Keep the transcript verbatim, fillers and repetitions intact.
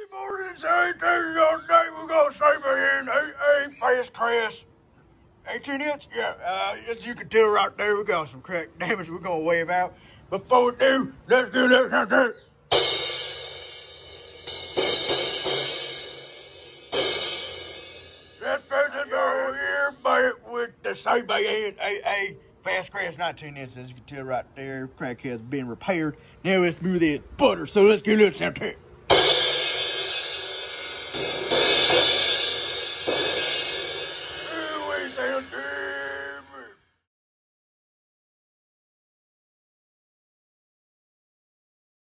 Good morning, Sabian. Your day we're gonna Sabian. Hey, hey, fast crash. eighteen inch? Yeah, uh, as you can tell right there, we got some crack damage we're gonna wave out. Before we do, let's do this right there. Let's fix it over here, but with the Sabian. Hey, hey, fast crash nineteen inch, as you can tell right there, crack has been repaired. Now let's move this butter, so let's get this out there.